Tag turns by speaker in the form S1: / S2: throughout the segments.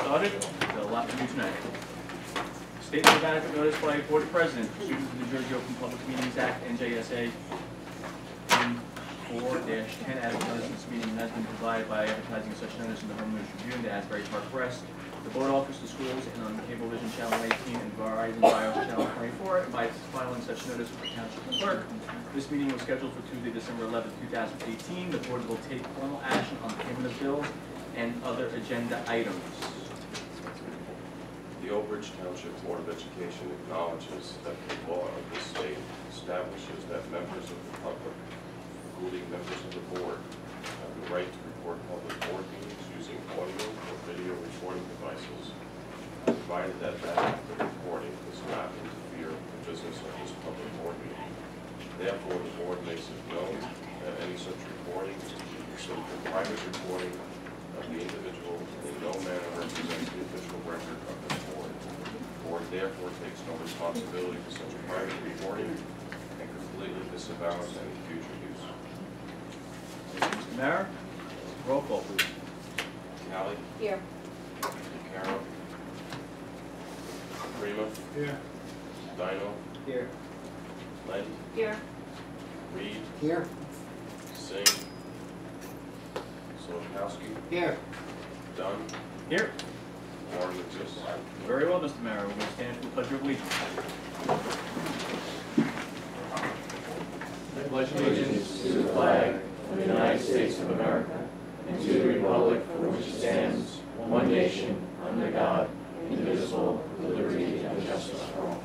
S1: started. There's a lot to do tonight. Statement of adequate notice by Board of President, pursuant to the New Jersey Open Public Meetings Act, NJSA 4-10, adequate notice of this meeting has been provided by advertising such notice in the Home News Tribune, the Asbury Park Press, the Board Office, the schools, and on Cablevision Channel 18 and Verizon Bios Channel 24, and by filing such notice with the Township Clerk. This meeting was scheduled for Tuesday, December 11, 2018. The Board will take formal action on payment of bills and other agenda items.
S2: The Oak Ridge Township Board of Education acknowledges that the law of the state establishes that members of the public, including members of the board, have the right to record public board meetings using audio or video recording devices, provided that the recording does not interfere with the business of this public board meeting. Therefore, the board makes it known that any such recording is to be considered a private recording of the individual and in no manner represents the official record of this board. The board therefore takes no responsibility for such a private recording and completely disavows any future use.
S1: Mr. Mayor, roll call, please.
S2: Callie?
S3: Here.
S2: Carol? Prima?
S4: Here.
S2: Dino?
S4: Here.
S2: Len?
S3: Here.
S2: Reed?
S4: Here.
S2: Singh? Solakowski?
S4: Here.
S2: Dunn?
S1: Here.
S2: Warren exists.
S1: Very well, Mr. Mayor. We're going to stand for the Pledge of Allegiance.
S5: I pledge allegiance to the flag of the United States of America and to the republic for which it stands, one nation, under God, indivisible, with liberty and justice for all.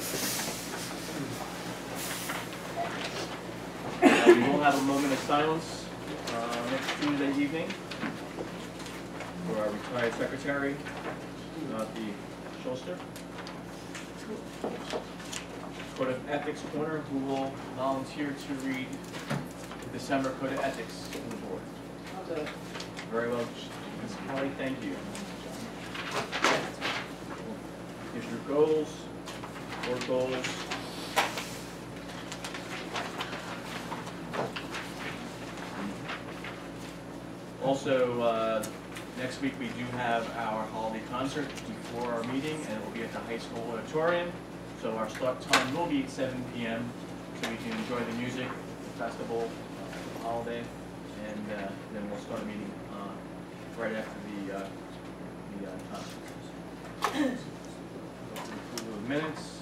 S1: We will have a moment of silence next Tuesday evening for our retired secretary, the Schuster. Code of Ethics Corner, who will volunteer to read the December Code of Ethics to the board. Very well, Ms. Kelly, thank you. Here's your goals, board goals. Also, next week we do have our holiday concert before our meeting, and it will be at the high school auditorium. So our start time will be at 7 p.m. so we can enjoy the music, the festival, the holiday, and then we'll start a meeting right after the concert. Approval of minutes.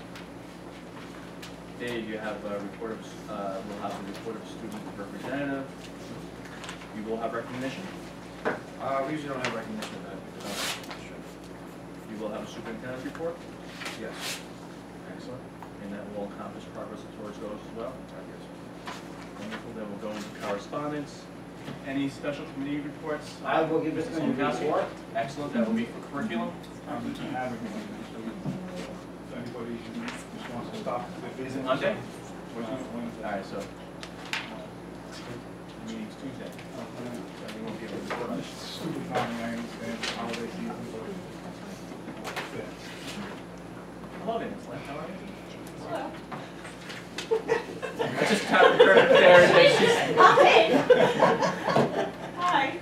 S1: Dave, you have a report of, we'll have the report of student representative. You will have recognition.
S4: We usually don't have recognition of that.
S1: You will have a superintendent's report.
S4: Yes.
S1: Excellent. And that will accomplish progress towards those as well. Wonderful. Then we'll go into correspondence. Any special committee reports?
S4: I will give this
S1: Mr.
S4: committee
S1: Solakowski?
S4: report.
S1: Excellent. That will be for curriculum.
S6: Anybody just wants to stop their
S1: Is
S6: business?
S1: it Monday?
S6: Wednesday.
S1: All right. So the meeting's Tuesday. So we won't be able to report on it.
S6: Stupid timing, I understand, holiday season, but. Yeah.
S1: Hello, Dennis. How are you? I just tapped her there and she's.
S3: Hi.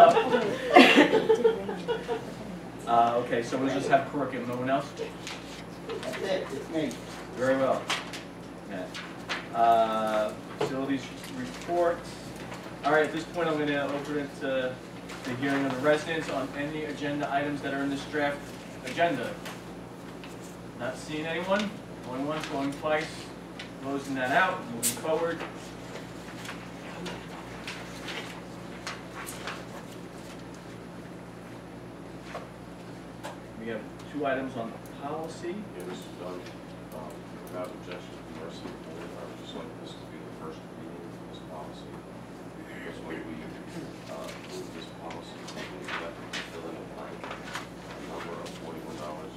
S1: Okay, so we'll just have curriculum. No one else?
S4: That's it, it's me.
S1: Very well. Facilities report. All right, at this point, I'm going to open it to the hearing of the residents on any agenda items that are in this draft agenda. Not seeing anyone. Going once, going twice. Closing that out. Moving forward. We have two items on policy.
S2: Yeah, this is done without objection from the rest of the board. I would just like this to be the first reading of this policy. Because when we move this policy, we have to fill in a blank number of $41.25.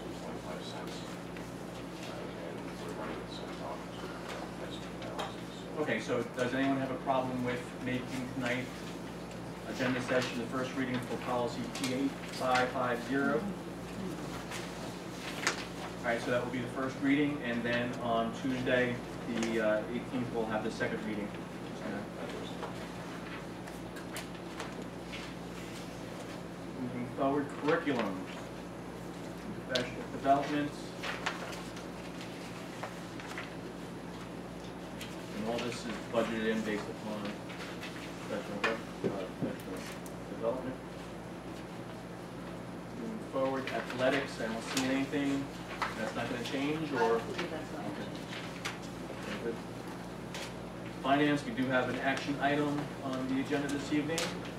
S2: And we're running the same dollars.
S1: Okay, so does anyone have a problem with making tonight agenda session the first reading for policy T8550? All right, so that will be the first reading, and then on Tuesday, the 18th, we'll have the second reading. Moving forward, curriculum. professional development. And all this is budgeted in based upon professional development. Moving forward, athletics, I don't see anything, that's not gonna change,
S3: I
S1: or?
S3: believe that's not
S1: Okay.
S3: changed.
S1: Very good. Finance, we do have an action item on the agenda this evening.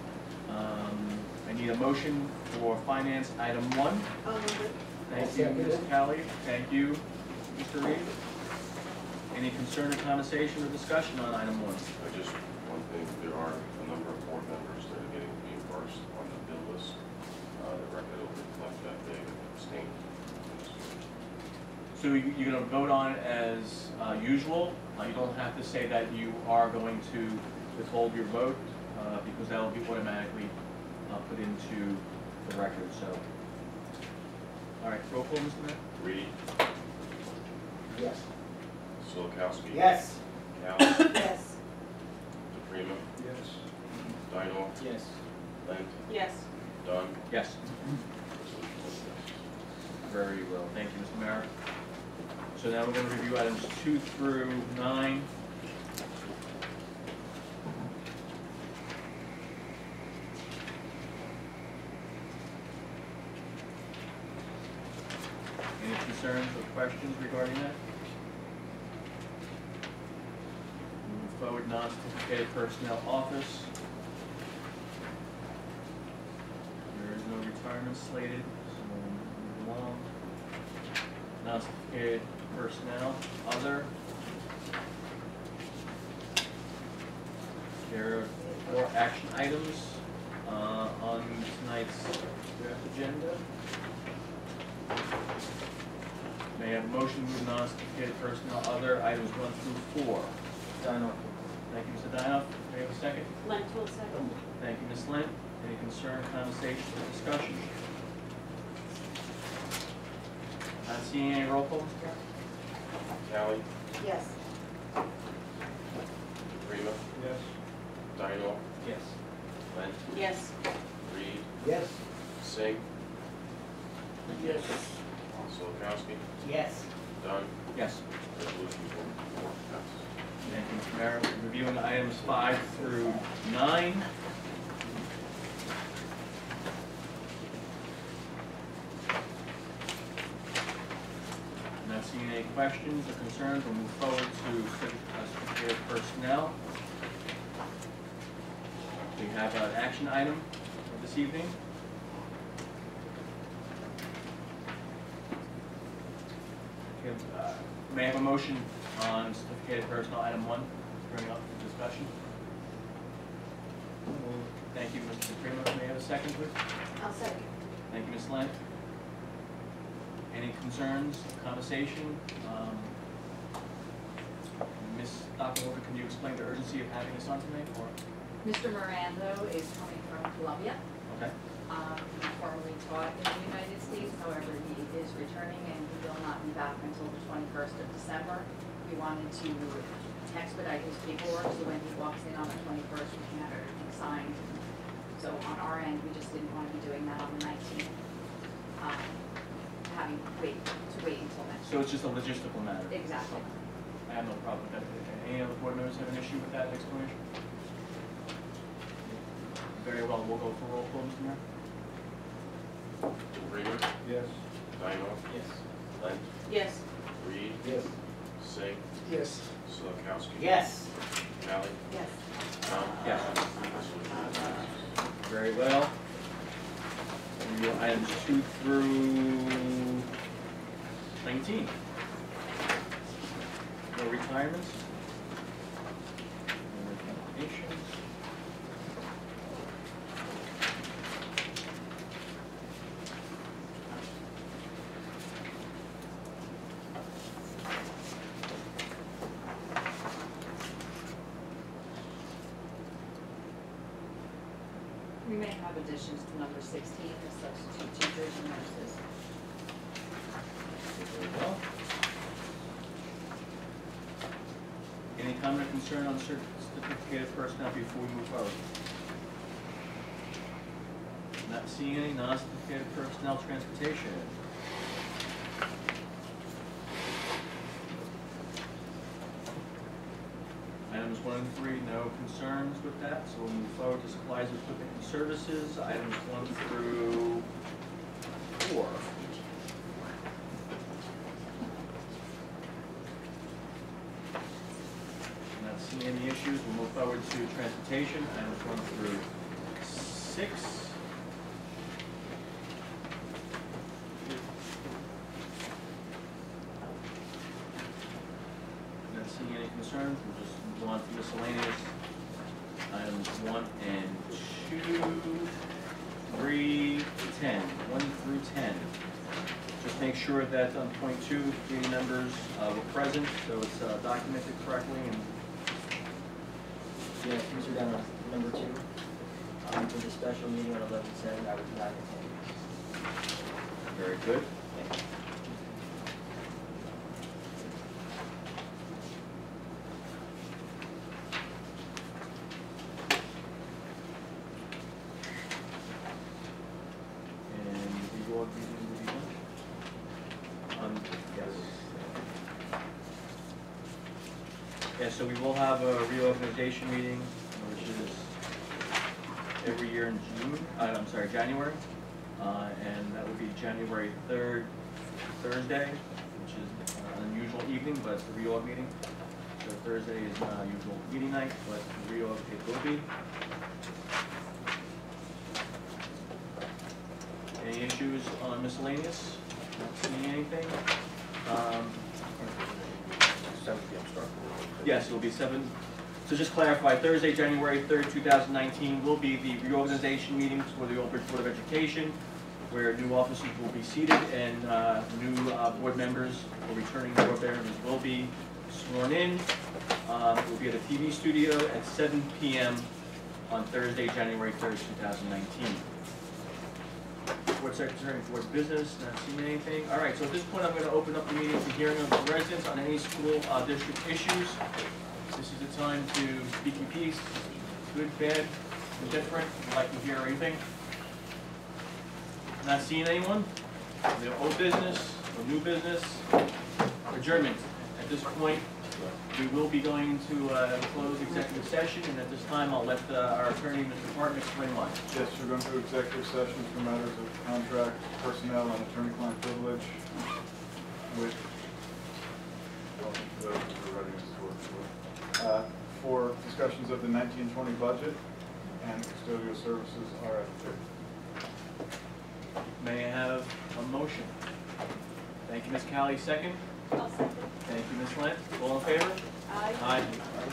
S1: I need a motion for finance item 1.
S3: I'll move it.
S1: Thank you, Ms. Kelly. Thank you, Mr. Reed. Any concern or conversation or discussion on item 1?
S2: I just, one thing, there are a number of board members that are getting reimbursed on the bill list. The record will reflect that they abstained.
S1: So you're going to vote on it as usual. You don't have to say that you are going to withhold your vote because that will be automatically put into the record. So, all right, roll call, Mr. Mayor.
S2: Reed,
S4: Yes.
S2: Solakowski.
S4: Yes.
S2: Cal,
S3: Yes.
S2: DePrima,
S6: Yes.
S2: Dino,
S4: Yes.
S2: Lent,
S3: Yes.
S2: Dunn.
S1: Yes. Very well, thank you, Mr. Mayor. So now we're going to review items 2 through 9. Any concerns or questions regarding that? Moving forward, non-certificated personnel office. There is no retirement slated, so we'll move along. Non-certificated personnel, other. There are 4 action items on tonight's draft agenda. May I have a motion to move non-certificated personnel, other items 1 through 4.
S4: Dino.
S1: Thank you, Mr. Dinoff. May I have a second?
S3: Lent will second.
S1: Thank you, Ms. Lynn. Any concern, conversation, or discussion? Not seeing any roll call, Mr. Mayor?
S2: Callie,
S3: Yes.
S2: DePrima,
S6: Yes.
S2: Dino,
S1: Yes.
S2: Lent,
S3: Yes.
S2: Reed,
S4: Yes.
S2: Singh,
S4: Yes.
S2: Solakowski,
S4: Yes.
S2: Dunn.
S1: Yes.
S2: Resolution 4 passes.
S1: Thank you, Mr. Mayor. Reviewing items 5 through 9. Not seeing any questions or concerns, we'll move forward to certificated personnel. We have an action item this evening. Okay, may I have a motion on certificated personnel item 1, bring up for discussion? Thank you, Mr. Primo. May I have a second, please?
S3: I'll second.
S1: Thank you, Ms. Lynn. Any concerns, conversation? Ms. Dr. Walker, can you explain the urgency of having this on tonight, or?
S7: Mr. Mirando is coming from Colombia.
S1: Okay,
S7: He formerly taught in the United States, however, he is returning and he will not be back until the 21st of December. We wanted to expedite his paperwork, so when he walks in on the 21st, we can have everything signed. So on our end, we just didn't want to be doing that on the 19th, having to wait until next
S1: so it's just a logistical matter?
S7: week. Exactly.
S1: I have no problem with that. Any other board members have an issue with that explanation? Very well, we'll go for roll call, Mr. Mayor.
S2: DePrima,
S6: Yes.
S2: Dino,
S1: Yes.
S2: Lent,
S3: Yes.
S2: Reed,
S4: Yes.
S2: Singh,
S4: Yes.
S2: Solakowski.
S4: Yes.
S2: Callie,
S3: Yes.
S2: Dunn.
S1: Yes.
S2: Resolution passes.
S1: Very well. Review items 2 through 19. No retirements. No recommendations.
S7: We may have additions to number 16, the substitute teachers and nurses.
S1: Very well. Any comment or concern on certificated personnel before we move forward? Not seeing any non-certificated personnel transportation. Items 1 and 3, no concerns with that, so we'll move forward to supplies, equipment, and services. Items 1 through 4. Not seeing any issues, we'll move forward to transportation. Items 1 through 6. Not seeing any concerns, we'll just move on to miscellaneous. Items 1 and 2, 3, 10, 1 through 10. Just make sure that on point 2, 3 members were present, so it's documented correctly. And
S4: Yes, Mr. Dunn, number 2. For the special meeting on 11/7, I was not in attendance.
S1: very good. And the org meeting will be done? Yes. Yeah, so we will have a reorganization meeting, which is every year in January. And that will be January 3rd, Thursday, which is an unusual evening, but it's the reorg meeting. So Thursday is not a usual meeting night, but the reorg it will be. Any issues on miscellaneous? Not seeing anything.
S6: 7 p.m. start.
S1: Yes, it will be 7. So just clarify, Thursday, January 3rd, 2019 will be the reorganization meeting for the Old Bridge Board of Education, where new officers will be seated and new board members or returning board members will be sworn in. It will be at a TV studio at 7 p.m. on Thursday, January 3rd, 2019. Board Secretary and Board Business, not seeing anything. All right, so at this point, I'm going to open up the meeting to hearing of the residents on any school district issues. This is the time to speak your piece, good, bad, indifferent, would like to hear anything. Not seeing anyone? No old business, no new business, adjournment. At this point, we will be going to close executive session, and at this time, I'll let our attorney, Mr. Martin, explain why.
S6: Yes, we're going to executive session for matters of contract, personnel, and attorney-client privilege with, those who are readiness to work for discussions of the 1920 budget and custodial services RFP.
S1: May I have a motion? Thank you, Ms. Cali. Second?
S3: I'll second.
S1: Thank you, Ms. Lent. All in favor?
S3: Aye.
S1: Aye.